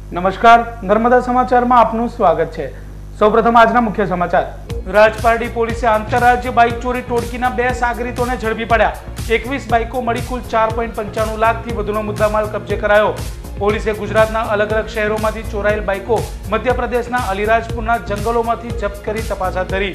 નમસ્કાર, નર્મદા સમાચારમાં આપનું સ્વાગત છે। સૌપ્રથમ આજના મુખ્ય સમાચાર। રાજપારડી પોલીસે આંતરરાજ્ય બાઇક ચોરી ટોળકીના 2 સાગરીતોને ઝડપી પડ્યા। 21 બાઇકો મળી કુલ 4.95 લાખથી વધુનો મુદ્દામાલ કબજે કરાયો। પોલીસે ગુજરાતના અલગ અલગ શહેરોમાંથી ચોરાયેલ બાઇકો મધ્યપ્રદેશના અલીરાજપુરના જંગલોમાંથી જપ્ત કરી તપાસ હાથ ધરી।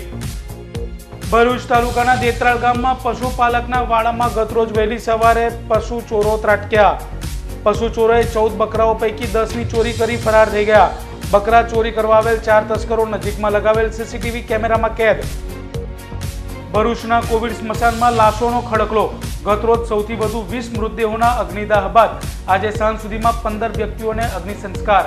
ભરૂચ તાલુકાના દેત્રાળ ગામમાં પશુપાલકના વાડામાં ગતરોજ વહેલી સવારે પશુ ચોરો ત્રાટક્યા। पशु चोरोए 14 बकराओं पैकी 10 ની ચોરી કરી ફરાર થઈ ગયા। બકરા ચોરી કરવા આવેલ 4 તસ્કરો નજીકમાં લગાવેલ સીસીટીવી કેમેરામાં કેદ। ભરૂચના કોવિડ સ્મશાનમાં લાશોનો ખડકલો। ગતરોજ સૌથી વધુ 20 મૃતદેહોના અગ્નિદાહ બાદ આજે સાંજ સુધીમાં 15 વ્યક્તિઓને અગ્નિ સંસ્કાર।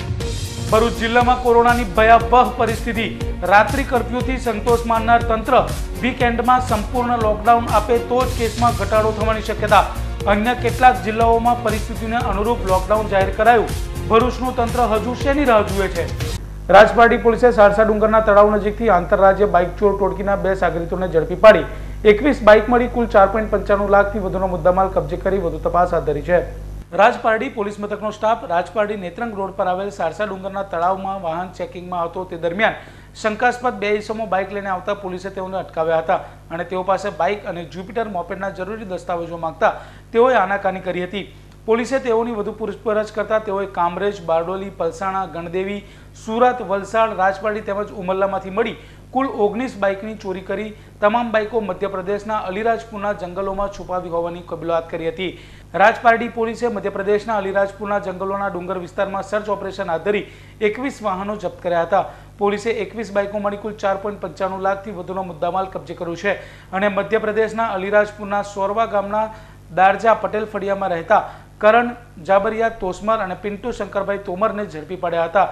ભરૂચ જિલ્લામાં કોરોનાની ભયાવહ પરિસ્થિતિ। રાત્રિ કર્ફ્યુથી સંતોષ માનનાર તંત્ર વીકેન્ડમાં સંપૂર્ણ લોકડાઉન આપે તો જ કેસમાં ઘટાડો થવાની શક્યતા। अन्य કેટલાક જિલ્લાઓમાં પરિસ્થિતિને અનુરૂપ લોકડાઉન જાહેર કરાયું। ભરૂચનું તંત્ર હજુ શેની રાહ જુએ છે? રાજપારડી પોલીસે સારસા ડુંગરના તળાવ નજીકથી આંતરરાજ્ય બાઇક ચોર ટોળકીના 2 સાગરીતોને ઝડપી પાડી 21 બાઇક મળી કુલ 4.95 લાખથી વધુનો મુદ્દામાલ કબજે કરી વધુ તપાસ હાથ ધરી છે। રાજપારડી પોલીસ મથકનો સ્ટાફ રાજપારડી નેત્રંગ રોડ પર આવેલ સારસા ડુંગરના તળાવમાં વાહન ચેકિંગમાં હતો તે દરમિયાન શંકાસ્પદ 2 ઈસમો બાઇક લઈને આવતા પોલીસે તેઓને અટકાવ્યા હતા અને તેઓ પાસે બાઇક અને જ્યુપિટર મોપેડના જરૂરી દસ્તાવેજો માંગતા તેઓએ આનાકાની કરી હતી। પોલીસે તેઓની વધુ પૂછપરછ કરતા તેઓએ કામરેજ, બારડોલી, પલસાણા, ગણદેવી, સુરત, વલસાડ, રાજપારડી તેમજ ઉમરલામાંથી મળી કુલ 19 બાઇકની ચોરી કરી તમામ બાઇકો મધ્યપ્રદેશના અલીરાજપુરના જંગલોમાં છુપાવી હોવાની કબૂલાત કરી હતી। રાજપારડી પોલીસે મધ્યપ્રદેશના અલીરાજપુરના જંગલોના ડુંગર વિસ્તારમાં સર્ચ ઓપરેશન હાથ ધરી 21 વાહનો જપ્ત કર્યા હતા। પોલીસે 21 બાઇકો મળી કુલ 4.95 લાખથી વધુનો મુદ્દામાલ કબજે કર્યો છે અને મધ્યપ્રદેશના અલીરાજપુરના સોરવા ગામના દારજા પટેલ ફળિયામાં રહેતા કરણ જાબરિયા તોસમર અને પિન્ટુ શંકરભાઈ તોમરને ઝડપી પડ્યા હતા।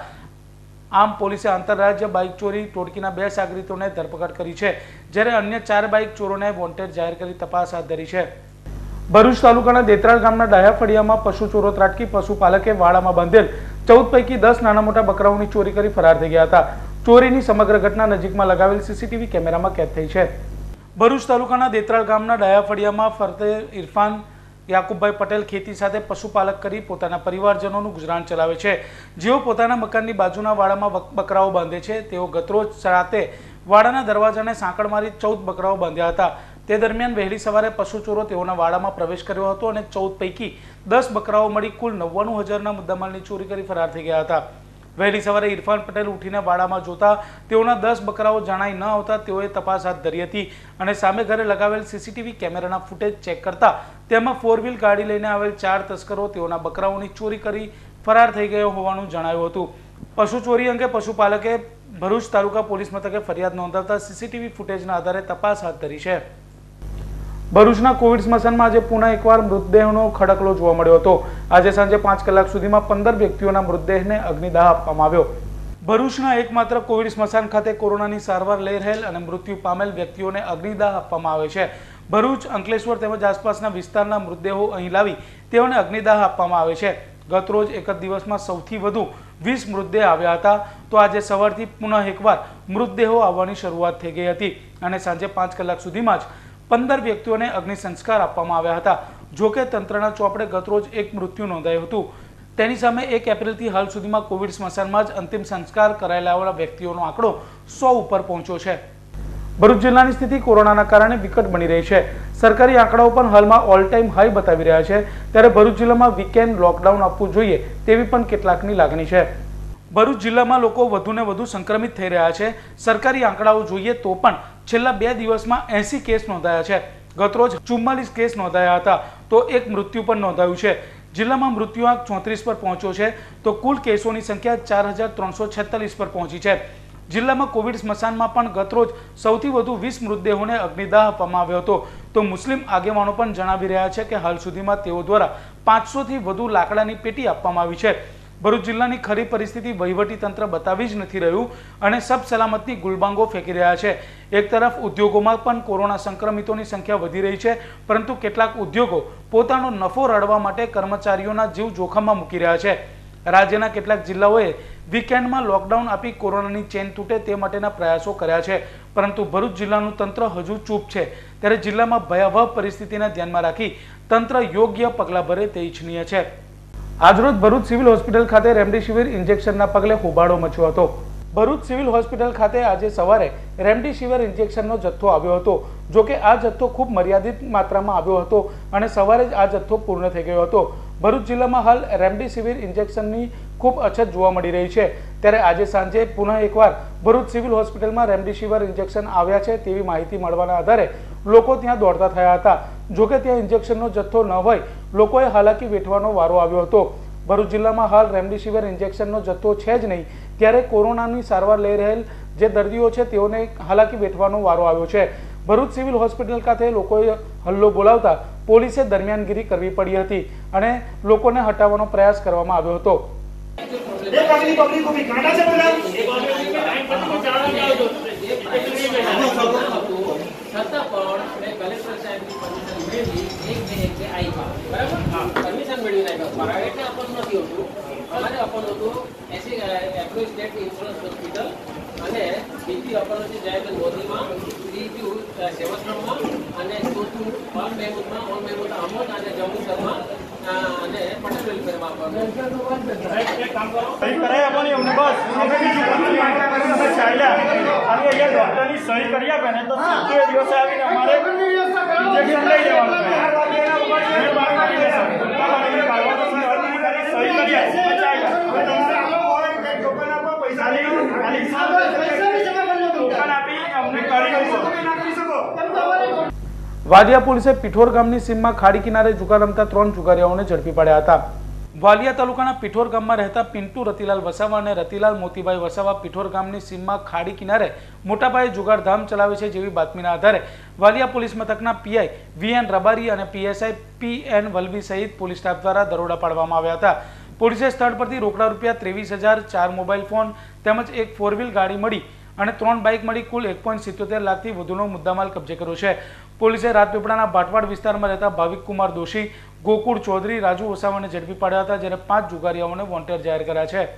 આમ પોલીસે આંતરરાજ્ય બાઇક ચોરી ટોળકીના 2 સાગરીતોને ધરપકડ કરી છે જ્યારે અન્ય 4 બાઇક ચોરોને વોન્ટેડ જાહેર કરી તપાસ હાથ ધરી છે। ભરૂચ તાલુકાના દેત્રાળ ગામના ડાયા ફળિયામાં પશુ ચોરો ત્રાટકી પશુપાલકે વાડામાં બાંધેલ 14 પૈકી 10 નાના મોટા બકરાઓની ચોરી કરી ફરાર થઈ ગયા હતા। ચોરીની સમગ્ર ઘટના નજીકમાં લગાવેલ સીસીટીવી કેમેરામાં કેદ થઈ છે। ભરૂચ તાલુકાના દેત્રાળ ગામના ડાયા ફળિયામાં ફરતે ઇરફાન યાકુબભાઈ પટેલ ખેતી સાથે પશુપાલક કરી પોતાના પરિવારજનોનું ગુજરાન ચલાવે છે। જેઓ પોતાના મકાનની બાજુના વાડામાં બકરાઓ બાંધે છે તેઓ ગતરોજ રાતે વાડાના દરવાજાને સાંકળ મારી 14 બકરાઓ બાંધ્યા હતા। તે દરમિયાન વહેલી સવારે પશુ ચોરો તેઓના વાડામાં પ્રવેશ કર્યો હતો અને 14 પૈકી 10 બકરાઓ મળી કુલ 99,000ના મુદ્દામાલની ચોરી કરી ફરાર થઈ ગયા હતા। વહેલી સવારે ઇરફાન પટેલ ઉઠીને વાડામાં જોતા તેઓના 10 બકરાઓ જણાઈ ન આવતા તેઓએ તપાસ હાથ ધરી હતી અને સામે ઘરે લગાવેલ સીસીટીવી કેમેરાના ફૂટેજ ચેક કરતા તેમાં 4 વ્હીલ ગાડી લઈને આવેલ 4 તસ્કરો તેઓના બકરાઓની ચોરી કરી ફરાર થઈ ગયો હોવાનું જણાયું હતું। પશુ ચોરી અંગે પશુપાલકે ભરૂચ તાલુકા પોલીસ મથકે ફરિયાદ નોંધાવતા સીસીટીવી ફૂટેજના આધારે તપાસ હાથ ધરી છે। ભરૂચના કોવિડ સ્મશાનમાં આજે પુનઃ એકવાર મૃતદેહનો ખડકલો જોવા મળ્યો હતો। આજે સાંજે 5 કલાક સુધીમાં 15 વ્યક્તિઓના મૃતદેહને અગ્નિદાહ આપવામાં આવ્યો। ભરૂચના એકમાત્ર કોવિડ સ્મશાન ખાતે કોરોનાની સારવાર લઈ રહેલ અને મૃત્યુ પામેલ વ્યક્તિઓને અગ્નિદાહ આપવામાં આવે છે। ભરૂચ, અંકલેશ્વર તેમજ આસપાસના વિસ્તારના મૃતદેહો અહીં લાવી તેઓને અગ્નિદાહ આપવામાં આવે છે। ગતરોજ એક જ દિવસમાં સૌથી વધુ 20 મૃતદેહ આવ્યા હતા તો આજે સવારથી પુનઃ એકવાર મૃતદેહો આવવાની શરૂઆત થઈ ગઈ હતી અને સાંજે 5 કલાક સુધીમાં જ 15 વ્યક્તિઓને અગ્નિ સંસ્કાર આપવામાં આવ્યા હતા। જોકે તંત્રના ચોપડે ગતરોજ એક મૃત્યુ નોંધાયું હતું। તેની સામે 1 એપ્રિલથી હાલ સુધીમાં કોવિડ સ્મશાનમાં જ અંતિમ સંસ્કાર કરાયેલા વ્યક્તિઓનો આંકડો 100 ઉપર પહોંચ્યો છે। ભરૂચ જિલ્લાની સ્થિતિ કોરોનાના કારણે વિકટ બની રહી છે। સરકારી આંકડાઓ પણ હાલમાં ઓલ ટાઈમ હાઈ બતાવી રહ્યા છે ત્યારે ભરૂચ જિલ્લામાં વીકેન્ડ લોકડાઉન આપવું જોઈએ તેવી પણ કેટલાકની લાગણી છે। ભરૂચ જિલ્લામાં લોકો વધુને વધુ સંક્રમિત થઈ રહ્યા છે। સરકારી આંકડાઓ જોઈએ તો પણ છેલ્લા 2 દિવસમાં 80 કેસ નોંધાયા છે। ગતરોજ 44 કેસ નોંધાયા હતા તો 1 મૃત્યુ પણ નોંધાયું છે। જિલ્લામાં મૃત્યુઆંક 34 પર પહોંચ્યો છે તો કુલ કેસોની સંખ્યા 4,346 પર પહોંચી છે। જિલ્લામાં કોવિડ સ્મશાનમાં પણ ગતરોજ સૌથી વધુ 20 મૃતદેહોને અગ્નિદાહ આપવામાં આવ્યો હતો તો મુસ્લિમ આગેવાનો પણ જણાવી રહ્યા છે કે હાલ સુધીમાં તેઓ દ્વારા 500થી વધુ લાકડાની પેટી આપવામાં આવી છે। ભરૂચ જિલ્લાની ખરી પરિસ્થિતિ વહીવટી તંત્ર બતાવી જ નથી રહ્યું અને સબ સલામતની ગુલબાંગો ફેંકી રહ્યા છે। એક તરફ ઉદ્યોગોમાં પણ કોરોના સંક્રમિતોની સંખ્યા વધી રહી છે પરંતુ કેટલાક ઉદ્યોગો પોતાનો નફો રળવા માટે કર્મચારીઓના જીવ જોખમમાં મૂકી રહ્યા છે। રાજ્યના કેટલાક જિલ્લાઓએ વીકેન્ડમાં લોકડાઉન આપી કોરોનાની ચેન તૂટે તે માટેના પ્રયાસો કર્યા છે પરંતુ ભરૂચ જિલ્લાનું તંત્ર હજુ ચૂપ છે। ત્યારે જિલ્લામાં ભયાવહ પરિસ્થિતિને ધ્યાનમાં રાખી તંત્ર યોગ્ય પગલાં ભરે તે ઇચ્છનીય છે। આજરોજ ભરૂચ સિવિલ હોસ્પિટલ ખાતે રેમડેસિવિર ઇન્જેક્શનના પગલે હોબાળો મચ્યો હતો। ભરૂચ સિવિલ હોસ્પિટલ ખાતે આજે સવારે રેમડેસિવિર ઇન્જેક્શનનો જથ્થો આવ્યો હતો। જો કે આ જથ્થો ખૂબ મર્યાદિત માત્રામાં આવ્યો હતો અને સવારે જ આ જથ્થો પૂર્ણ થઈ ગયો હતો। ભરૂચ જિલ્લામાં હાલ રેમડેસિવિર ઇન્જેક્શનની ખૂબ અછત જોવા મળી રહી છે। ત્યારે આજે સાંજે પુનઃ એકવાર ભરૂચ સિવિલ હોસ્પિટલમાં રેમડેસિવિર ઇન્જેક્શન આવ્યા છે તેવી માહિતી મળવાના આધારે લોકો ત્યાં દોડતા થયા હતા। જો કે ત્યાં ઇન્જેક્શનનો જથ્થો ન હોય લોકોએ હાલાકી વેઠવાનો વારો આવ્યો હતો। ભરૂચ જિલ્લામાં હાલ રેમડેસિવિર ઇન્જેક્શનનો જથ્થો છે જ નહીં, ત્યારે કોરોનાની સારવાર લઈ રહેલ જે દર્દીઓ છે તેઓને હાલાકી વેઠવાનો વારો આવ્યો છે। ભરૂચ સિવિલ હોસ્પિટલ ખાતે લોકોએ હલ્લો બોલાવતા પોલીસે દરમિયાનગીરી કરવી પડી હતી અને લોકોને હટાવવાનો પ્રયાસ કરવામાં આવ્યો હતો। हमारे अपन तो ऐसे एम्प्लॉय स्टेट इंश्योरेंस हॉस्पिटल અને બીજી अपन છે જાયગલ મોદીમાં ત્રીજું સેવાશ્રમમાં અને ચોથું ઓલ મેમુત આમોદ અને જંબુસરમાં અને પટેલ વેલફેરમાં એક કામ કરો સહી કરાય આપવાની અમને બસ અમે બીજું બધું અમે ચાલ્યા અને અહીંયા ડોક્ટરની સહી કરી આપે ને તો સીધો એ દિવસે આવીને અમારે ઇન્જેક્શન લઈ લેવાનું મેં બાર કરી દેશે સહી કરી વાલિયા પોલીસે પીઠોર ગામની સીમમાં ખાડી કિનારે જુગાર રમતા 3 જુગારીઓને ઝડપી પડ્યા હતા। વાલિયા તાલુકાના પીઠોર ગામમાં રહેતા પિન્ટુ રતિલાલ વસાવા અને રતિલાલ મોતીભાઈ વસાવા પીઠોર ગામની સીમમાં ખાડી કિનારે મોટા પાયે જુગાર ધામ ચલાવે છે જેવી બાતમીના આધારે વાલિયા પોલીસ મથકના પીઆઈ વીએન રબારી અને પીએસઆઈ પીએન વલવી સહિત પોલીસ સ્ટાફ દ્વારા દરોડા પાડવામાં આવ્યા હતા। પોલીસે સ્થળ પરથી રોકડા રૂપિયા 23,000, 4 મોબાઈલ ફોન તેમજ એક 4 વ્હીલ ગાડી મળી અને 3 બાઇક મળી કુલ 1.77 લાખથી વધુનો મુદ્દામાલ કબજે કર્યો છે। પોલીસે રાજપીપળાના ભાટવાડ વિસ્તારમાં રહેતા ભાવિક કુમાર દોશી, ગોકુળ ચૌધરી, રાજુ વસાવાને ઝડપી પાડ્યા હતા જ્યારે 5 જુગારીઓને વોન્ટેડ જાહેર કર્યા છે।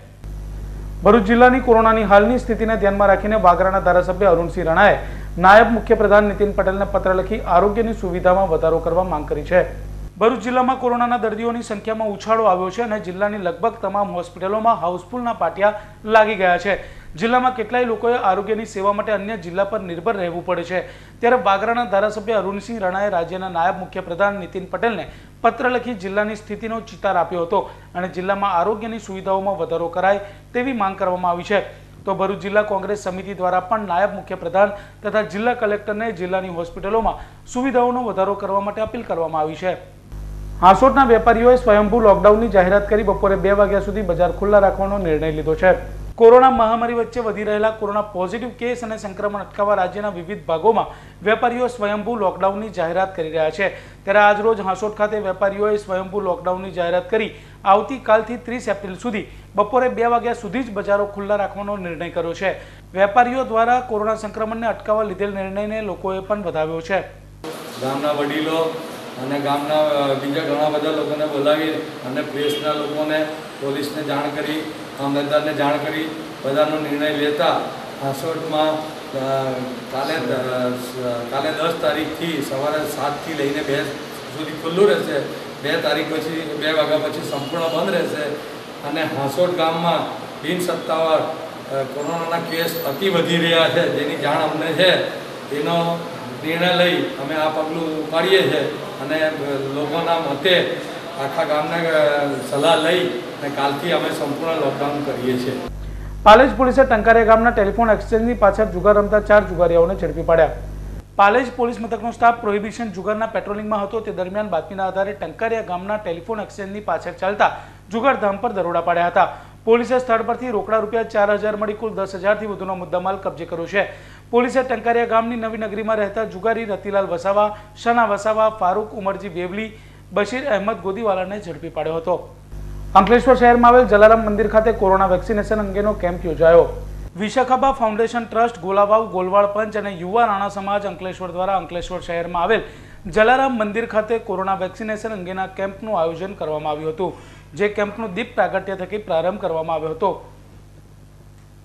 ભરૂચ જિલ્લાની કોરોનાની હાલની સ્થિતિને ધ્યાનમાં રાખીને વાગરાના ધારાસભ્ય અરુણસિંહ રાણાએ નાયબ મુખ્યપ્રધાન નીતિન પટેલને પત્ર લખી આરોગ્યની સુવિધામાં વધારો કરવા માંગ કરી છે। ભરૂચ જિલ્લામાં કોરોનાના દર્દીઓની સંખ્યામાં ઉછાળો આવ્યો છે અને જિલ્લાની લગભગ તમામ હોસ્પિટલોમાં હાઉસફુલના પાટિયા લાગી ગયા છે। જિલ્લામાં કેટલાય લોકોએ આરોગ્યની સેવા માટે અન્ય જિલ્લા પર નિર્ભર રહેવું પડે છે। ત્યારે વાગરાના ધારાસભ્ય અરુણસિંહ રાણાએ રાજ્યના નાયબ મુખ્યપ્રધાન નીતિન પટેલને પત્ર લખી જિલ્લાની સ્થિતિનો ચિતાર આપ્યો હતો અને જિલ્લામાં આરોગ્યની સુવિધાઓમાં વધારો કરાય તેવી માંગ કરવામાં આવી છે। તો ભરૂચ જિલ્લા કોંગ્રેસ સમિતિ દ્વારા પણ નાયબ મુખ્યપ્રધાન તથા જિલ્લા કલેક્ટરને જિલ્લાની હોસ્પિટલોમાં સુવિધાઓનો વધારો કરવા માટે અપીલ કરવામાં આવી છે। હાંસોટના વેપારીઓએ સ્વયંભૂ લોકડાઉનની જાહેરાત કરી બપોરે 2 વાગ્યા સુધી બજાર ખુલ્લા રાખવાનો નિર્ણય લીધો છે। કોરોના મહામારી વચ્ચે વધી રહેલા કોરોના પોઝિટિવ કેસ અને સંક્રમણ અટકાવવા રાજ્યના વિવિધ ભાગોમાં વેપારીઓ સ્વયંભૂ લોકડાઉનની જાહેરાત કરી રહ્યા છે। ત્યારે આજરોજ હાંસોટ ખાતે વેપારીઓએ સ્વયંભૂ લોકડાઉનની જાહેરાત કરી આવતીકાલથી 30 એપ્રિલ સુધી બપોરે 2 વાગ્યા સુધી જ બજારો ખુલ્લા રાખવાનો નિર્ણય કર્યો છે। વેપારીઓ દ્વારા કોરોના સંક્રમણને અટકાવવા લીધેલ નિર્ણયને લોકોએ પણ વધાવ્યો છે। ગામના વડીલો અને ગામના બીજા ઘણા બધા લોકોને બોલાવી અને પ્રેસના લોકોને પોલીસને જાણ કરી મામલતદારને જાણ કરી બધાનો નિર્ણય લેતા હાંસોટમાં કાલે 10 તારીખથી સવારે 7થી લઈને 2 સુધી ખુલ્લું રહેશે। 2 તારીખ પછી 2 વાગ્યા પછી સંપૂર્ણ બંધ રહેશે અને હાંસોટ ગામમાં બિનસત્તાવાર કોરોનાના કેસ અતિ વધી રહ્યા છે જેની જાણ અમને છે એનો નિર્ણય લઈ અમે આ પગલું ઉપાડીએ છીએ અને લોકોના મતે આખા ગામને સલાહ લઈ અને કાલથી અમે સંપૂર્ણ લોકડાઉન કરીએ છીએ। પાલેજ પોલીસે ટંકારિયા ગામના ટેલિફોન એક્સચેન્જની પાછળ જુગાર રમતા 4 જુગારીઓને ઝડપી પાડ્યા। પાલેજ પોલીસ મથકનો સ્ટાફ પ્રોહિબિશન જુગારના પેટ્રોલિંગમાં હતો તે દરમિયાન બાતમીના આધારે ટંકારિયા ગામના ટેલિફોન એક્સચેન્જની પાછળ ચાલતા જુગારધામ પર દરોડા પાડ્યા હતા। પોલીસે સ્થળ પરથી રોકડા રૂપિયા 4,000 મળી કુલ 10,000થી વધુનો મુદ્દામાલ કબજે કર્યો છે। પોલીસે ટંકારિયા ગામની નવી નગરીમાં રહેતા જુગારી રતિલાલ વસાવા, શના વસાવા, ફારૂક ઉમરજી વેવલી, બશીર અહેમદ ગોદીવાલાને ઝડપી પાડ્યો હતો। અંકલેશ્વર શહેરમાં આવેલ જલારામ મંદિર ખાતે કોરોના વેક્સિનેશન અંગેનો કેમ્પ યોજાયો। વિશાખાબા ફાઉન્ડેશન ટ્રસ્ટ, ગોલાવાવ, ગોલવાડ પંચ અને યુવા રાણા સમાજ અંકલેશ્વર દ્વારા અંકલેશ્વર શહેરમાં આવેલ જલારામ મંદિર ખાતે કોરોના વેક્સિનેશન અંગેના કેમ્પનું આયોજન કરવામાં આવ્યું હતું, જે કેમ્પનું દીપ પ્રાગટ્ય થકી પ્રારંભ કરવામાં આવ્યો હતો।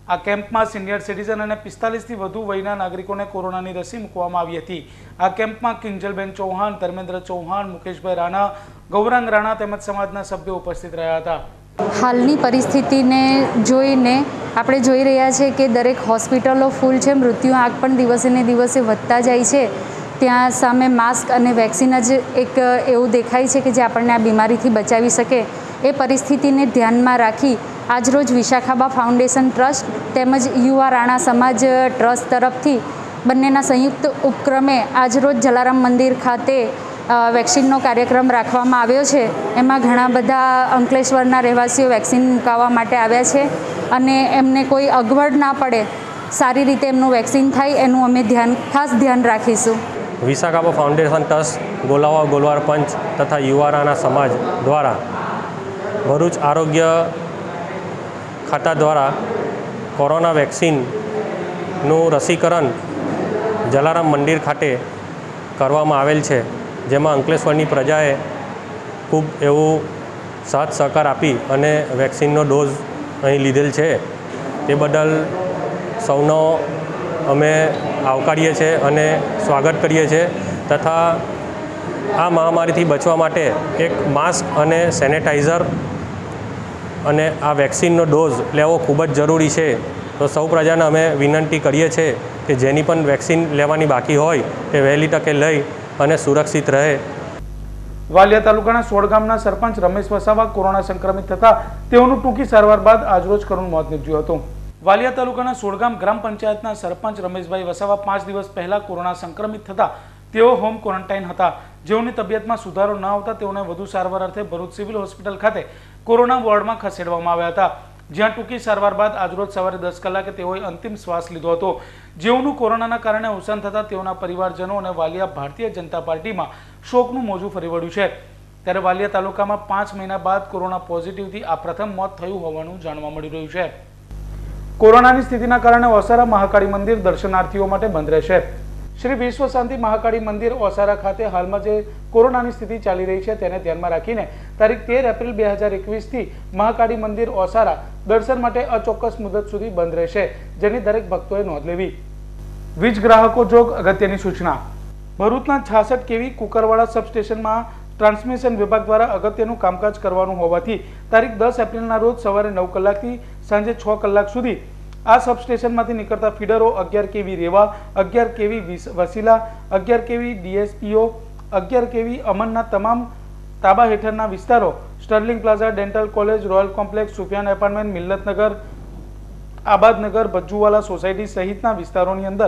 આ કેમ્પમાં સિનિયર સિટીઝન અને 45 થી વધુ વયના નાગરિકોને કોરોનાની રસી મૂકવામાં આવી હતી। આ કેમ્પમાં કિંજલબેન ચૌહાણ, ધર્મેન્દ્ર ચૌહાણ, મુકેશભાઈ રાણા, ગૌરાંગ રાણા તેમજ સમાજના સભ્યો ઉપસ્થિત રહ્યા હતા। હાલની પરિસ્થિતિને જોઈને આપણે જોઈ રહ્યા છે કે દરેક હોસ્પિટલો ફૂલ છે, મૃત્યુ આંક પણ દિવસે ને દિવસે વધતા જાય છે। ત્યાં સામે માસ્ક અને વેક્સિન જ એક એવું દેખાય છે કે જે આપણને આ બીમારીથી બચાવી શકે। એ પરિસ્થિતિને ધ્યાનમાં રાખી આજરોજ વિશાખાબા ફાઉન્ડેશન ટ્રસ્ટ તેમજ યુવા રાણા સમાજ ટ્રસ્ટ તરફથી બંનેના સંયુક્ત ઉપક્રમે આજરોજ જલારામ મંદિર ખાતે વેક્સિનનો કાર્યક્રમ રાખવામાં આવ્યો છે। એમાં ઘણા બધા અંકલેશ્વરના રહેવાસીઓ વેક્સિન મુકાવવા માટે આવ્યા છે અને એમને કોઈ અગવડ ના પડે, સારી રીતે એમનું વેક્સિન થાય એનું અમે ખાસ ધ્યાન રાખીશું। વિશાખાબા ફાઉન્ડેશન ટ્રસ્ટ, ગોલાવા ગોલવાર પંચ તથા યુવા રાણા સમાજ દ્વારા ભરૂચ આરોગ્ય ખાતા દ્વારા કોરોના વેક્સિનનું રસીકરણ જલારામ મંદિર ખાતે કરવામાં આવેલ છે, જેમાં અંકલેશ્વરની પ્રજાએ ખૂબ એવું સાથ સહકાર આપી અને વેક્સિનનો ડોઝ અહીં લીધેલ છે। તે બદલ સૌનો અમે આવકારીએ છીએ અને સ્વાગત કરીએ છીએ તથા આ મહામારીથી બચવા માટે એક માસ્ક અને સેનેટાઈઝર અને આ વેક્સિનનો ડોઝ લેવો ખૂબ જ જરૂરી છે। તો સૌ પ્રજાને અમે વિનંતી કરીએ છીએ કે જેની પણ વેક્સિન લેવાની બાકી હોય તે વહેલી તકે લઈ અને સુરક્ષિત રહે। વાલિયા તાલુકાના સોળ ગામના સરપંચ રમેશ વસાવા કોરોના સંક્રમિત થતા તેઓનું ટૂંકી સારવાર બાદ આજરોજ કરુણ મોત નીપજ્યું હતું। વાલિયા તાલુકાના સોળગામ ગ્રામ પંચાયતના સરપંચ રમેશભાઈ વસાવા 5 દિવસ પહેલા કોરોના સંક્રમિત થતા તેઓ હોમ ક્વોરન્ટાઇન હતા। જેઓની તબિયતમાં સુધારો ન આવતા તેઓને વધુ સારવાર અર્થે ભરૂચ સિવિલ હોસ્પિટલ ખાતે કોરોના વોર્ડમાં ખસેડવામાં આવ્યા હતા, જ્યાં ટૂંકી સારવાર બાદ આજરોજ સવારે 10 કલાકે તેઓએ અંતિમ શ્વાસ લીધો હતો। જેઓનું કોરોનાના કારણે અવસાન થતા તેઓના પરિવારજનો અને વાલિયા ભારતીય જનતા પાર્ટીમાં શોકનું મોજું ફરી વળ્યું છે। ત્યારે વાલિયા તાલુકામાં 5 મહિના બાદ કોરોના પોઝિટિવથી આ પ્રથમ મોત થયું હોવાનું જાણવા મળી રહ્યું છે। કોરોનાની સ્થિતિના કારણે ઓસારા મહાકાળી મંદિર દર્શનાર્થીઓ માટે બંધ રહેશે। શ્રી વિશ્વ શાંતિ મહાકાળી મંદિર ઓસારા ખાતે હાલમાં જે કોરોનાની સ્થિતિ ચાલી રહી છે તેને ધ્યાનમાં રાખીને તારીખ 13 એપ્રિલ 2021 થી મહાકાળી મંદિર ઓસારા દર્શન માટે અચોક્કસ મુદત સુધી બંધ રહેશે, જેની દરેક ભક્તોએ નોંધ લેવી। વીજ ગ્રાહકો જોગ અગત્યની સૂચના। ભરૂચના 66 કેવી કુકરવાડા સબસ્ટેશનમાં ટ્રાન્સમિશન વિભાગ દ્વારા અગત્યનું કામકાજ કરવાનું હોવાથી તારીખ 10 એપ્રિલના રોજ સવારે 9 કલાકથી સાંજે 6 કલાક સુધી આ સબસ્ટેશનમાંથી નીકળતા ફીડરો 11 કેવી રેવા, 11 કેવી વસીલા, 11 કેવી ડીએસપીઓ, 11 કેવી અમનના તમામ તાબા હેઠળના વિસ્તારો sterling plaza, dental college, royal complex, Sufiyan apartment, Millatnagar, Abadnagar, Bhajjuwala society સહિતના વિસ્તારોની અંદર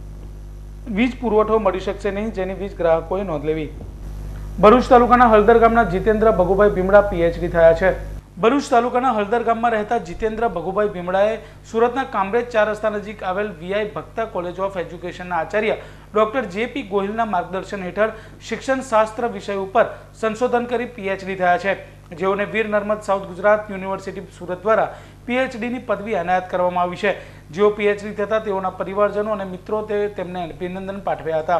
વીજ પુરવઠો મળી શકશે નહીં, જેની વીજ ગ્રાહકોએ નોંધ લેવી। ભરૂચ તાલુકાના હળદર ગામના જીતેન્દ્ર ભગુભાઈ ભીમડા પીએચડી થયા છે। ભરૂચ તાલુકાના હળદર ગામમાં રહેતા જીતેન્દ્ર ભગુભાઈ ભીમડાએ સુરતના કામરેજ 4 રસ્તા નજીક આવેલ વીઆઈ ભક્તા કોલેજ ઓફ એજ્યુકેશનના આચાર્ય ડોક્ટર જેપી ગોહિલના માર્ગદર્શન હેઠળ શિક્ષણ શાસ્ત્ર વિષય ઉપર સંશોધન કરી પીએચડી થયા છે, જેઓને વીર નર્મદ સાઉથ ગુજરાત યુનિવર્સિટી સુરત દ્વારા પીએચડીની પદવી એનાયત કરવામાં આવી છે। જેઓ પીએચડી થતા તેઓના પરિવારજનો અને મિત્રો તેમને અભિનંદન પાઠવ્યા હતા।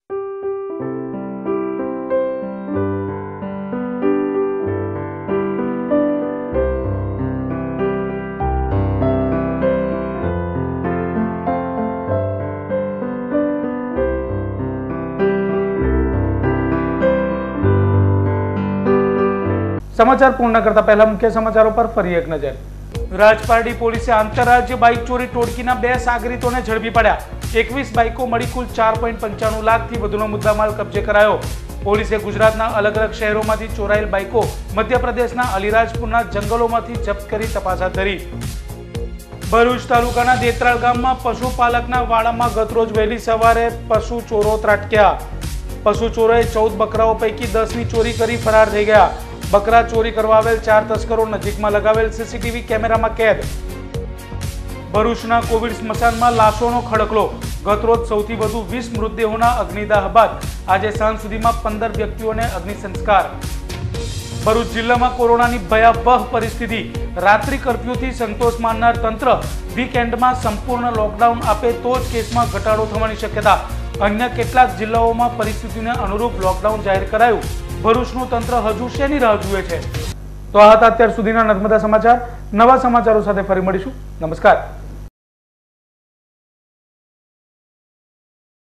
समाचार पूर्ण करता पहला मुख्य समाचारों पर फरी एक नजर। રાજપારડી પોલીસે આંતરરાજ્ય બાઇક ચોરી ટોળકીના 2 સાગરીતોને ઝડપી પડ્યા। 21 બાઇકો મળી કુલ 4.95 લાખથી વધુનો મુદ્દામાલ કબજે કરાયો। પોલીસે ગુજરાતના અલગ અલગ શહેરોમાંથી ચોરાયેલ બાઇકો મધ્યપ્રદેશના અલીરાજપુરના જંગલોમાંથી જપ્ત કરી તપાસ હાથ ધરી। ભરૂચ તાલુકાના દેત્રાળ ગામમાં પશુપાલકના વાડામાં ગતરોજ વહેલી સવારે પશુ ચોરો ત્રાટક્યા। પશુ ચોરોએ 14 બકરાઓ પૈકી 10ની ચોરી કરી ફરાર થઈ ગયા। બકરા ચોરી કરવા આવેલ 4 તસ્કરો નજીકમાં લગાવેલ સીસીટીવી કેમેરામાં કેદ। ભરૂચના કોવિડ સ્મશાનમાં લાશોનો ખડકલો। ગતરોજ સૌથી વધુ 20 મૃતદેહોના અગ્નિદાહ બાદ આજે સાંજ સુધીમાં 15 વ્યક્તિઓને અગ્નિ સંસ્કાર। ભરૂચ જિલ્લામાં કોરોનાની ભયાવહ પરિસ્થિતિ। રાત્રિ કર્ફ્યુથી સંતોષ માનનાર તંત્ર વીકેન્ડમાં સંપૂર્ણ લોકડાઉન આપે તો જ કેસમાં ઘટાડો થવાની શક્યતા। અન્ય કેટલાક જિલ્લાઓમાં પરિસ્થિતિને અનુરૂપ લોકડાઉન જાહેર કરાયું। ભરૂચનું તંત્ર હજુ શેની રાહ જુએ છે? તો આ હતા અત્યાર સુધીના નર્મદા સમાચાર। નવા સમાચારો સાથે ફરી મળીશું। નમસ્કાર।